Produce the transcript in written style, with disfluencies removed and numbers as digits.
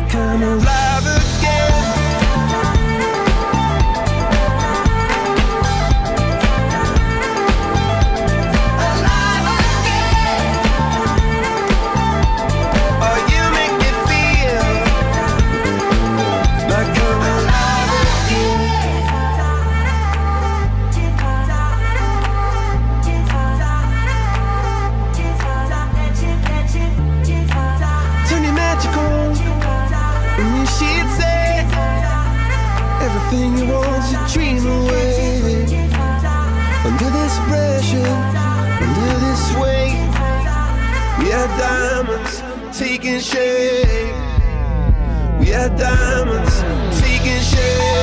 come alive again. Alive again. Oh, you make me feel like I'm alive again. Turn it magical. And you she'd say everything you want to dream away. Under this pressure, under this weight, we are diamonds taking shape. We are diamonds taking shape.